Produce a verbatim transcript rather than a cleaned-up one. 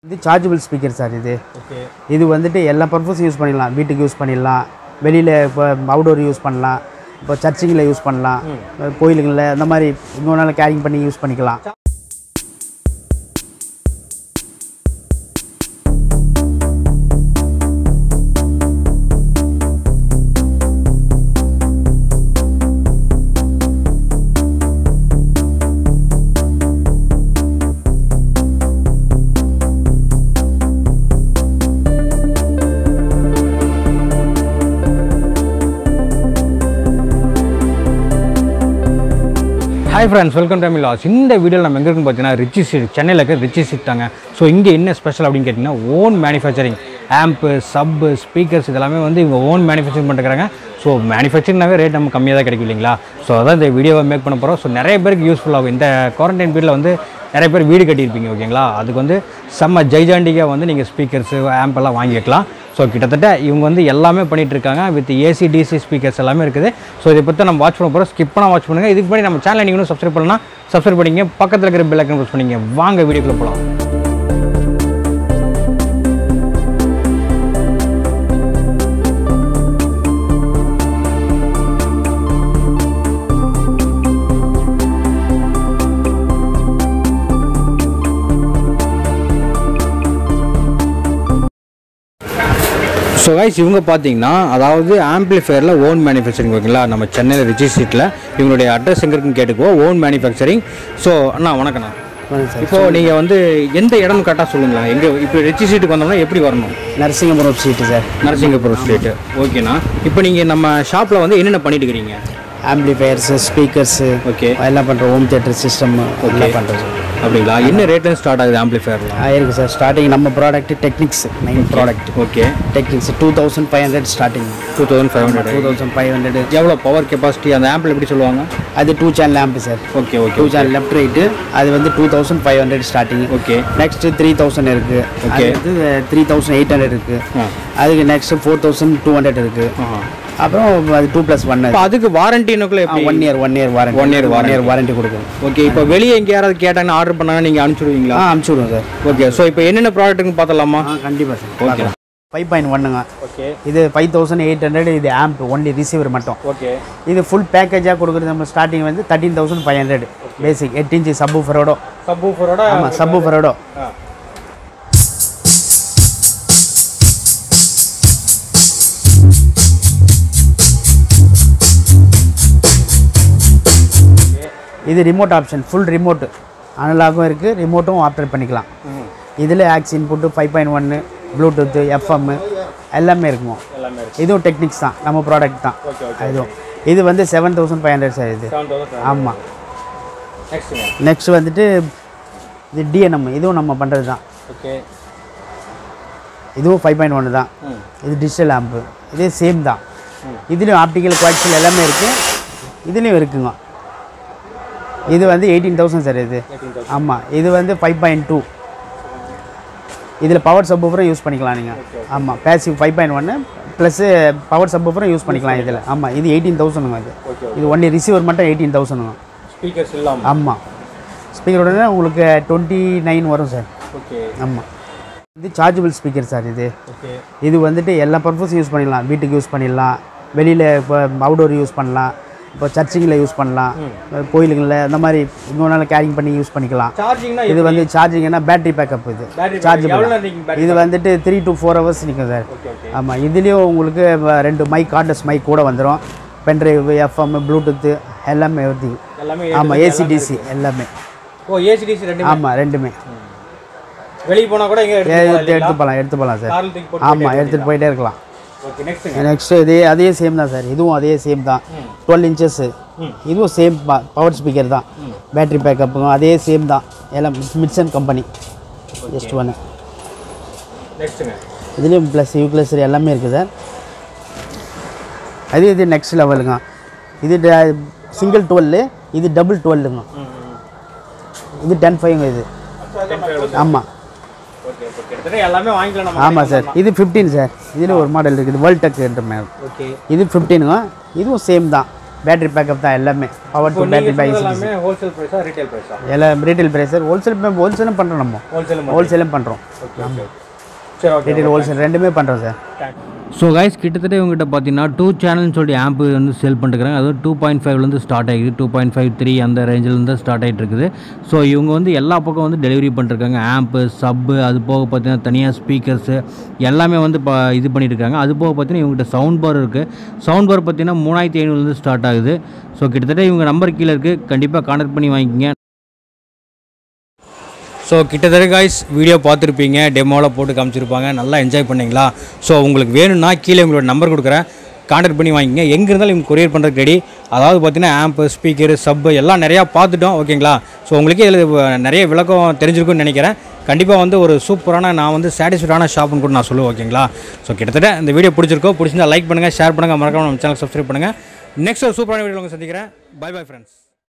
இது chargeable speaker sir இது. Okay. இது வந்துட்டு எல்லா பர்பஸும் யூஸ் பண்ணிடலாம். வீட்டுக்கு யூஸ் பண்ணிடலாம், வெளியில் இப்போ அவுடோர் யூஸ் பண்ணலாம், இப்போ சர்ச்சிங்கில் யூஸ் பண்ணலாம், கோயிலுங்களில் அந்த மாதிரி இன்னொரு நாள் கேரிங் பண்ணி யூஸ் பண்ணிக்கலாம். Hi friends, welcome to YUMMYVLOGS. இந்த வீடியோவில் நம்ம எங்கே இருக்குன்னு பார்த்தீங்கன்னா ரிச்சி ஸ்ட்ரீட், சென்னையில் இருக்க ரிச்சி ஸ்ட்ரீட் தாங்க. ஸோ இங்கே என்ன ஸ்பெஷல் அப்படின்னு கேட்டிங்கன்னா ஓன் மேனுஃபேக்சரிங் ஆம்பு, சப்பு, ஸ்பீக்கர்ஸ் இதெல்லாமே வந்து இவங்க ஓன் மேனுஃபேக்சரிங் பண்ணுறாங்க. ஸோ மேனுஃபேக்சரிங்னாவே ரேட் நம்ம கம்மியாக தான் கிடைக்கும் இல்லைங்களா? ஸோ அதான் இந்த வீடியோவை மேக் பண்ண போகிறோம். ஸோ நிறைய பேருக்கு யூஸ்ஃபுல் ஆகும். இந்த குவாரண்டைன் பீரியடில் வந்து நிறைய பேர் வீடு கட்டியிருப்பீங்க ஓகேங்களா? அதுக்கு வந்து செம்ம ஜைஜாண்டிக்காக வந்து நீங்கள் ஸ்பீக்கர்ஸு ஆம்பெல்லாம் வாங்கி வைக்கலாம். ஸோ கிட்டத்தட்ட இவங்க வந்து எல்லாமே பண்ணிகிட்டு இருக்காங்க. வித் ஏசி டிசி ஸ்பீக்கர்ஸ் எல்லாமே இருக்குது. ஸோ இதை பற்றி நம்ம வாட்ச் பண்ண போகிறோம். ஸ்கிப் பண்ணால் வாட்ச் பண்ணுங்கள். இதுக்கு முன்னாடி நம்ம சேனலை நீங்கள் சப்ஸ்கிரைப் பண்ணலாம், சப்ஸ்கிரைப் பண்ணிங்க, பக்கத்தில் இருக்கிற பெல் ஐக்கன் ப்ரெஸ் பண்ணிங்க. வாங்க வீடியோக்குள்ளே போகலாம். ஸோ கைஸ் இவங்க பார்த்தீங்கன்னா அதாவது ஆம்பிளிஃபயரில் ஓன் மேனுஃபேக்சரிங் ஓகேங்களா? நம்ம சென்னையில் ரிச்சி ஸ்ட்ரீட்டில் இவங்களுடைய அட்ரஸ் எங்கே இருக்குன்னு கேட்டுக்குவோம். Own manufacturing. ஸோ அண்ணா வணக்கண்ணா. இப்போது நீங்கள் வந்து எந்த இடம் கரெக்டாக சொல்லுங்களா? எங்கே இப்போ ரிச்சி ஸ்ட்ரீட்டுக்கு வந்தோம்னா எப்படி வரணும்? Narasingapuram street sir. Narasingapuram street. ஓகேண்ணா. இப்போ நீங்கள் நம்ம ஷாப்பில் வந்து என்னென்ன பண்ணிட்டு இருக்கிறீங்க? ஆம்பிளிஃபயர்ஸு, ஸ்பீக்கர்ஸு, ஓகே எல்லாம் பண்ணுறோம். ஹோம் தியேட்டர் சிஸ்டம் ஓகே பண்ணுறோம். அப்படிங்களா? என்ன ரேட்லேருந்து ஸ்டார்ட் ஆகுது ஆம்பிளிஃபயர்லாம்? இருக்குது சார். ஸ்டார்டிங் நம்ம product technics main product. Okay. Technics two thousand five hundred starting. Two thousand five hundred two thousand five hundred எவ்வளோ பவர் கெப்பாசிட்டி அந்த ஆம்பிள் எப்படி சொல்லுவாங்க? அது two channel amp sir. Okay okay. Two channel left right. அது வந்து two thousand five hundred starting. Okay. Next three thousand இருக்குது. Okay. அது த்ரீ தௌசண்ட் எயிட் ஹண்ட்ரட் இருக்குது. அதுக்கு next four thousand two hundred இருக்குது. அப்புறம் அது டூ ப்ளஸ் ஒன். அதுக்கு வாரண்டி என்னக்குள்ள one year one year warranty one year one year warranty கொடுக்கும். ஓகே. இப்போ வெளியே எங்கே யாராவது கேட்டாங்கன்னா ஆர்டர் பண்ணாங்கன்னா நீங்கள் அனுப்பிச்சுடுவீங்களா? ஆ அனுப்பிச்சுடுவோம் சார். ஓகே. ஸோ இப்போ என்னென்ன ப்ராடக்ட்டுன்னு பார்த்தலாமா? ஆ கண்டிப்பாக சார். ஓகே. ஃபைவ் பாயிண்ட் ஒன்னுங்க. ஓகே. இது ஃபைவ் தௌசண்ட் எயிட் ஹண்ட்ரட். இது ஆம்ப் ஒன்லி ரிசீவர் மட்டும். ஓகே. இது ஃபுல் பேக்கேஜாக கொடுக்குறது நம்ம ஸ்டார்டிங் வந்து thirteen thousand five hundred basic எட்டு இன்ச்சு சப்பு ஃபரோடோ. சப்பு ஃபரோடோ. ஆமாம் சப்பு ஃபரோடோ. இது ரிமோட் ஆப்ஷன், ஃபுல் ரிமோட்டு, அனலாகும் இருக்குது, ரிமோட்டும் ஆப்ரேட் பண்ணிக்கலாம். இதில் ஆக்ஸ் இன்புட்டு ஃபைவ் பாயிண்ட் ஒன்று, ப்ளூடூத்து, எஃப்எம் எல்லாமே இருக்குமோ. இதுவும் டெக்னிக்ஸ் தான், நம்ம ப்ராடக்ட் தான். இதுவும் இது வந்து seven thousand five hundred sir இது. ஆமாம். நெக்ஸ்ட் வந்துட்டு இது டிஎன்எம், இதுவும் நம்ம பண்ணுறது தான். ஓகே. இதுவும் ஃபைவ் பாயிண்ட் ஒன்று தான். இது டிஜிட்டல் ஆம்பு, இதே சேம் தான். இதுலேயும் ஆப்டிக்கல் குவாலிட்டியில் எல்லாமே இருக்குது, இதுலேயும் இருக்குங்க. இது வந்து எயிட்டீன் தௌசண்ட் சார் இது. ஆமாம். இது வந்து ஃபைவ் பாயிண்ட் டூ. இதில் பவர் சப்வூஃபரும் யூஸ் பண்ணிக்கலாம் நீங்கள். ஆமாம். பேசிவ் ஃபைவ் பாயிண்ட் ஒன்று ப்ளஸ்ஸு பவர் சப்வூஃபரும் யூஸ் பண்ணிக்கலாம் இதில். ஆமாம். இது எயிட்டீன் தௌசண்ட்ங்க. இது இது ஒன்லி ரிசீவர் மட்டும் எயிட்டீன் தௌசண்ட்ங்க. ஸ்பீக்கர்ஸ் இல்லாமல். ஆமாம். ஸ்பீக்கரோட உங்களுக்கு டுவெண்ட்டி நைன் வரும் சார். ஓகே. ஆமாம். இது சார்ஜபிள் ஸ்பீக்கர் சார் இது. ஓகே. இது வந்துட்டு எல்லா பர்பஸும் யூஸ் பண்ணிடலாம். வீட்டுக்கு யூஸ் பண்ணிடலாம், வெளியில் இப்போ அவுடோர் யூஸ் பண்ணலாம், இப்போ சர்ச்சிங்கில் யூஸ் பண்ணலாம், கோயிலுங்களில் அந்த மாதிரி இன்னொரு நாள் கேரிங் பண்ணி யூஸ் பண்ணிக்கலாம். இது வந்து சார்ஜிங்னா பேட்டரி பேக்கப். இது சார்ஜபிள். இது வந்துட்டு த்ரீ டு ஃபோர் ஹவர்ஸ் நிற்கும் சார். ஆமாம். இதுலேயும் உங்களுக்கு ரெண்டு மைக், கார்ட்லெஸ் மைக் கூட வந்துடும். பென்ட்ரைவ், எஃப்எம், ப்ளூடூத்து எல்லாமே வருது. ஆமாம். ஏசி டிசி எல்லாமே. ஓ ஏசி டிசி ரெண்டுமே. ஆமாம் ரெண்டுமே. வெளியே போனால் கூட எங்கே எடுத்து போகலாம் எடுத்து போகலாம் சார். ஆமாம் எடுத்துகிட்டு போயிட்டே இருக்கலாம். நெக்ஸ்ட்டு இதே அதே சேம் தான் சார். இதுவும் அதே சேம் தான். Twelve inches. இதுவும் சேம் பவர் ஸ்பீக்கர் தான். பேட்ரி பேக்கப்புங்க அதே சேம் தான். எல்லாம் மிட்சன் கம்பெனி. ஜஸ்ட் ஒன்று. இதுலேயும் ப்ளஸ் யூ ப்ளஸ் எல்லாமே இருக்குது சார். அது இது நெக்ஸ்ட் லெவலுங்க. இது சிங்கிள் டுவெல்லு, இது டபுள் டுவெல்லுங்க. இது டென் ஃபைவ்ங்க இது. ஆமாம். ஆமாம் சார். இது ஃபிஃப்டீன் சார். இதில் ஒரு மாடல் இருக்குது, வேர்ல்ட் டெக் என்ற மாதிரி. இது ஃபிஃப்டீனுங்க. இதுவும் சேம் தான். பேட்டரி பேக்கப் தான் எல்லாமே. பவர் டு பேட்டரி பேக் எல்லாமே ஹோல்சேல் பிரைஸா ரீட்டைல் பிரைஸா? எல்லாம் ரீட்டைல் பிரைஸ். ஹோல்சேல் ஹோல்சேலும் பண்ணுறோம். நம்ம ஹோல்சேல் ஹோல்சேலும் பண்ணுறோம். சரி ஓகே. ரீட்டைல் ஹோல்சேல் ரெண்டுமே பண்ணுறோம் சார். ஸோ கைஸ் கிட்டத்தட்ட இவங்ககிட்ட பார்த்தீங்கன்னா டூ சேனல்னு சொல்லிட்டு ஆம்ப் வந்து சேல் பண்ணிருக்காங்க. அதுவும் டூ பாயிண்ட் ஃபைவ்லேருந்து ஸ்டார்ட் ஆகிடுது. டூ பாயிண்ட் ஃபைவ் த்ரீ அந்த ரேஞ்சிலேருந்து ஸ்டார்ட் ஆகிட்டு இருக்குது. ஸோ இவங்க வந்து எல்லா பக்கம் வந்து டெலிவரி பண்ணிருக்காங்க. ஆம்ப்பு, சப்பு, அது போக பார்த்தீங்கன்னா தனியாக ஸ்பீக்கர்ஸு எல்லாமே வந்து இப்போ இது பண்ணியிருக்காங்க. அது போக பார்த்தீங்கன்னா இவங்ககிட்ட சவுண்ட் பார் இருக்குது. சவுண்ட் பார் பார்த்தீங்கன்னா மூணாயிரத்தி ஐநூறுலேருந்து ஸ்டார்ட் ஆகுது. ஸோ கிட்டத்தட்ட இவங்க நம்பர் கீழே இருக்குது. கண்டிப்பாக கான்டாக்ட் பண்ணி வாங்கிக்கிங்க. ஸோ கிட்டத்தட்ட காய்ஸ் வீடியோ பார்த்துருப்பீங்க, டெமோவில் போட்டு காமிச்சிருப்பாங்க, நல்லா என்ஜாய் பண்ணிங்களா? ஸோ உங்களுக்கு வேணும்னா கீழே உங்களோட நம்பர் கொடுக்குறேன், கான்டாக்ட் பண்ணி வாங்கிங்க. எங்கே இருந்தாலும் இவங்க கொரியர் பண்ணுறதுக்கு ரெடி. அதாவது பார்த்தீங்கன்னா ஆம்ப்பு, ஸ்பீக்கரு, சப்பு எல்லாம் நிறையா பார்த்துட்டோம். ஓகேங்களா? ஸோ உங்களுக்கே இதில் நிறைய விளக்கம் தெரிஞ்சிருக்குன்னு நினைக்கிறேன். கண்டிப்பாக வந்து ஒரு சூப்பரான நான் வந்து சாட்டிஸ்ஃபைடான ஷாப்னு கூட நான் சொல்லுவேன். ஓகேங்களா? ஸோ கிட்டத்தட்ட இந்த வீடியோ பிடிச்சிருக்கோ, பிடிச்சிருந்தா லைக் பண்ணுங்கள், ஷேர் பண்ணுங்கள், மறக்காம நம்ம சேனல் சப்ஸ்கிரைப் பண்ணுங்கள். நெக்ஸ்ட் ஒரு சூப்பரான வீடியோ உங்களை சந்திக்கிறேன். Bye bye friends.